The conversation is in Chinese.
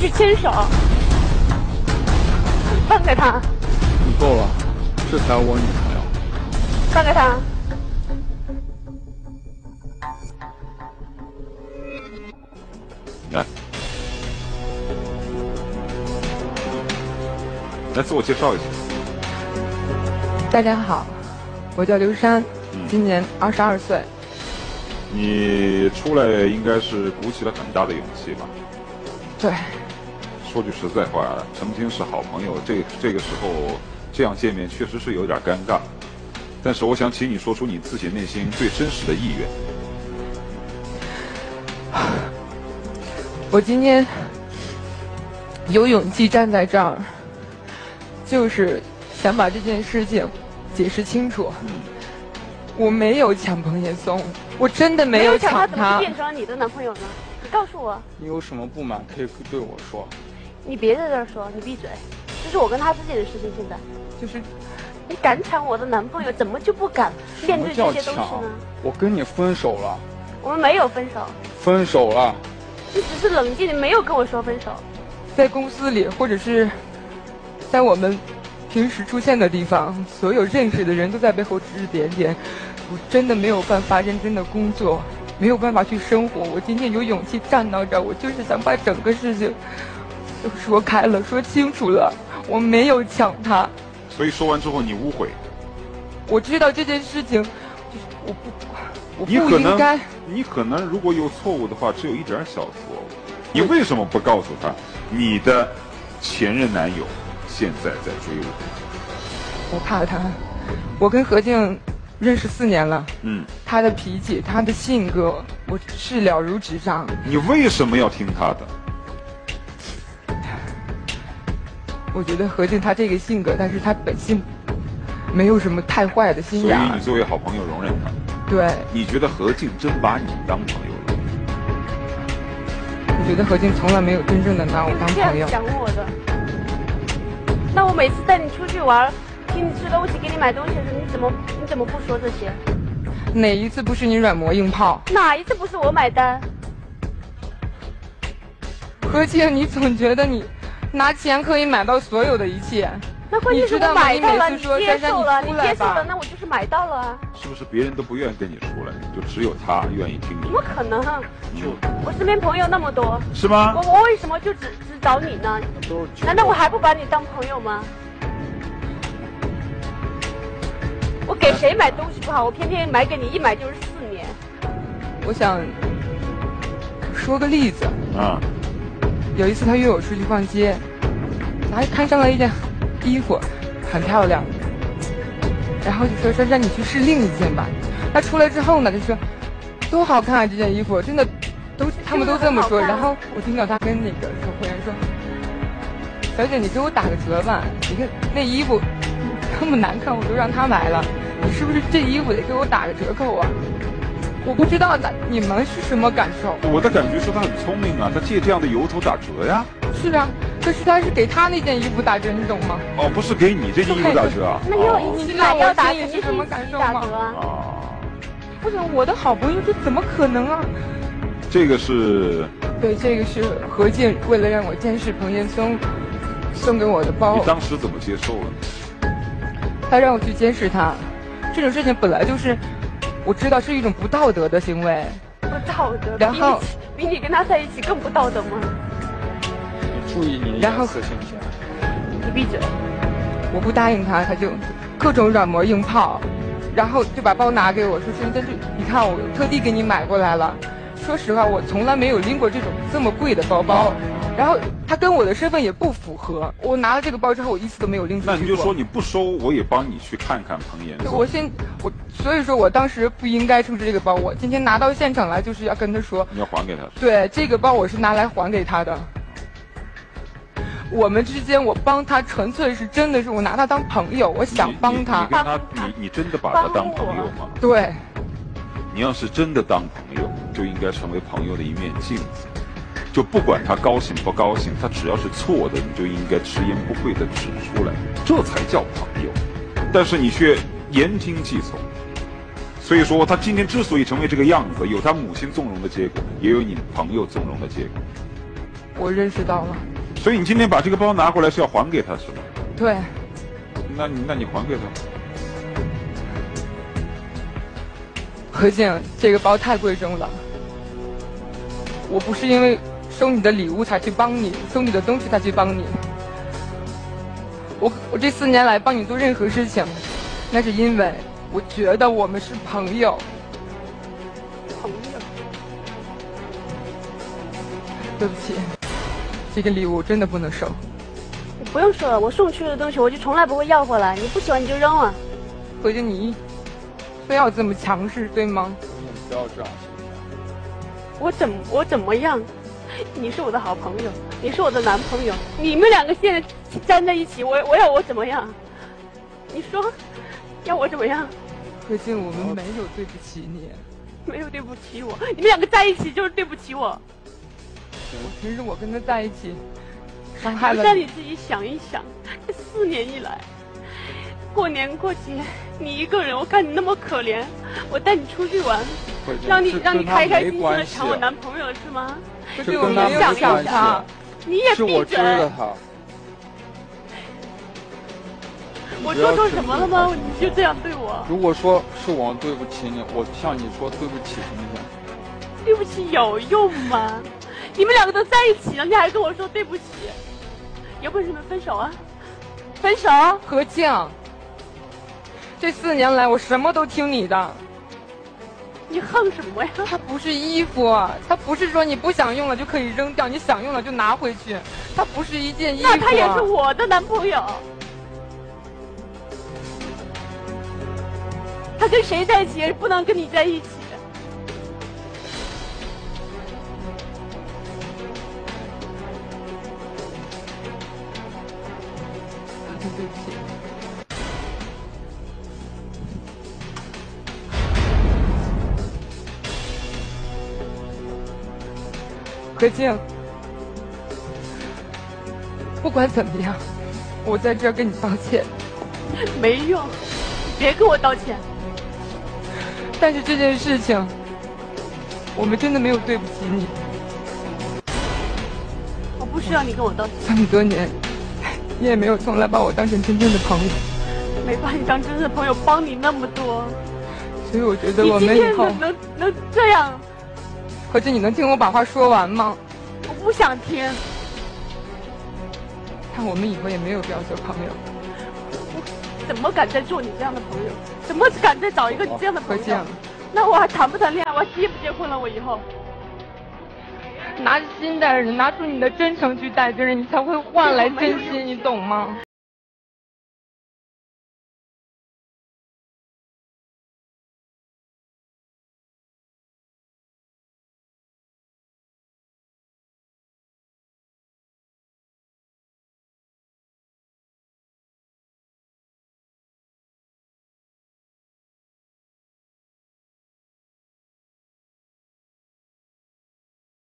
去牵手，放开他！ 你够了，这才我女朋友。 放开他！ 来自我介绍一下。 大家好，我叫刘珊，今年22岁。 你出来应该是鼓起了很大的勇气吧？ 对。 说句实在话，曾经是好朋友，这个时候这样见面确实是有点尴尬。但是我想请你说出你自己内心最真实的意愿。 我今天有勇气站在这儿，就是想把这件事情解释清楚。我没有抢彭岩松，我真的没有抢他。 怎么变成了你的男朋友呢？你告诉我。 你有什么不满可以对我说。 你别在这儿说，你闭嘴。这是我跟他之间的事情，现在。 就是你敢抢我的男朋友，怎么就不敢面对这些东西呢？ 我跟你分手了。 我们没有分手。 分手了。 你只是冷静，你没有跟我说分手。 在公司里，或者是在我们平时出现的地方，所有认识的人都在背后指指点点。我真的没有办法认真的工作，没有办法去生活。我今天有勇气站到这儿，我就是想把整个事情都说开了，说清楚了。我没有抢他。 所以说完之后你无悔？ 我知道这件事情，我不应该。 你可能如果有错误的话，只有一点小错误。你为什么不告诉他，你的前任男友现在在追我？ 我怕他。我跟何静认识4年了。他的脾气，他的性格，我是了如指掌。 你为什么要听他的？ 我觉得何静他这个性格，但是他本性没有什么太坏的心眼。 所以你作为好朋友容忍他。 对。 你觉得何静真把你当朋友了？ 我觉得何静从来没有真正的拿我当朋友。 这样讲我的。那我每次带你出去玩，请你吃东西，给你买东西的时候，你怎么不说这些？ 哪一次不是你软磨硬泡？ 哪一次不是我买单？ 何静，你总觉得你拿钱可以买到所有的一切。 那关键是我买到了，你接受了， 你接受了，那我就是买到了啊。 是不是别人都不愿意跟你出来，就只有他愿意听你？ 怎么可能？我身边朋友那么多。 是吗？ 我为什么就只找你呢？难道我还不把你当朋友吗？我给谁买东西不好，我偏偏买给你，一买就是4年。 我想说个例子。有一次他约我出去逛街，他看上了一件衣服，很漂亮，然后就说让你去试另一件吧。他出来之后呢，就说多好看啊，这件衣服真的他们都这么说。然后我听到他跟那个售货员说：“小姐，你给我打个折吧，你看那衣服那么难看，我都让他买了，你是不是这衣服得给我打个折扣啊？”我不知道你们是什么感受。 我的感觉是他很聪明啊，他借这样的由头打折呀。 是啊，可是他是给他那件衣服打折，你懂吗？ 不是给你这件衣服打折啊。 那你买要打折， 是什么感受吗？ 不是我的好朋友，这怎么可能啊？ 这个是。 对，这个是何静为了让我监视彭岩松送给我的包。 你当时怎么接受了？ 他让我去监视他，这种事情本来就是。我知道是一种不道德的行为， 不道德。 然后比你跟他在一起更不道德吗？ 你注意你的言辞行不行？ 你闭嘴！ 我不答应他，他就各种软磨硬泡，然后就把包拿给我说：“真是，你看我特地给你买过来了。”说实话，我从来没有拎过这种这么贵的包包。然后他跟我的身份也不符合。我拿了这个包之后，我一次都没有拎出去过。 那你就说你不收，我也帮你去看看彭岩松。 所以说我当时不应该出示这个包。我今天拿到现场来，就是要跟他说， 你要还给他。 对，这个包我是拿来还给他的。我们之间，我帮他纯粹是真的是我拿他当朋友，我想帮他。 你真的把他当朋友吗？ 对。 你要是真的当朋友，就应该成为朋友的一面镜子。就不管他高兴不高兴，他只要是错的，你就应该直言不讳的指出来，这才叫朋友。但是你却言听计从，所以说他今天之所以成为这个样子，有他母亲纵容的结果，也有你朋友纵容的结果。 我认识到了。 所以你今天把这个包拿过来是要还给他是吗？ 对。 那你还给他。 何静，这个包太贵重了。我不是因为收你的礼物才去帮你，收你的东西才去帮你。我这4年来帮你做任何事情，那是因为我觉得我们是朋友。 朋友。 对不起，这个礼物真的不能收。 你不用收了，我送去的东西我就从来不会要回来，你不喜欢你就扔了。 何静，你非要这么强势，对吗？ 不要这样， 我怎么样？你是我的好朋友，你是我的男朋友，你们2个现在站在一起，我要我怎么样？你说，要我怎么样？ 何静，我们没有对不起你， 没有对不起我，你们2个在一起就是对不起我。 我承认我跟他在一起伤害了让你自己想一想，这4年以来，过年过节你一个人，我看你那么可怜，我带你出去玩，让你开开心心的抢我男朋友是吗？ 可是我没有抢他， 你也闭嘴！ 是我追的他。 我做错什么了吗？你就这样对我？ 如果说是我对不起你，我向你说对不起，行不行？ 对不起有用吗？你们2个都在一起了，你还跟我说对不起？有本事你们分手啊！分手！ 何静，这4年来我什么都听你的。 你横什么呀？ 它不是衣服，它不是说你不想用了就可以扔掉，你想用了就拿回去。它不是一件衣服。 那他也是我的男朋友。他跟谁在一起也不能跟你在一起。 对不起。何静，不管怎么样，我在这儿跟你道歉。 没用，别跟我道歉。 但是这件事情，我们真的没有对不起你。 我不需要你跟我道歉。 这么多年，你也没有从来把我当成真正的朋友。 没把你当真正的朋友，帮你那么多。 所以我觉得我们以后能这样。 何静，你能听我把话说完吗？ 我不想听。 看我们以后也没有必要做朋友。 我怎么敢再做你这样的朋友？怎么敢再找一个你这样的朋友？ 何静， 那我还谈不谈恋爱？我还结不结婚了？我以后拿着心待人，拿出你的真诚去待别人，你才会换来真心，你懂吗？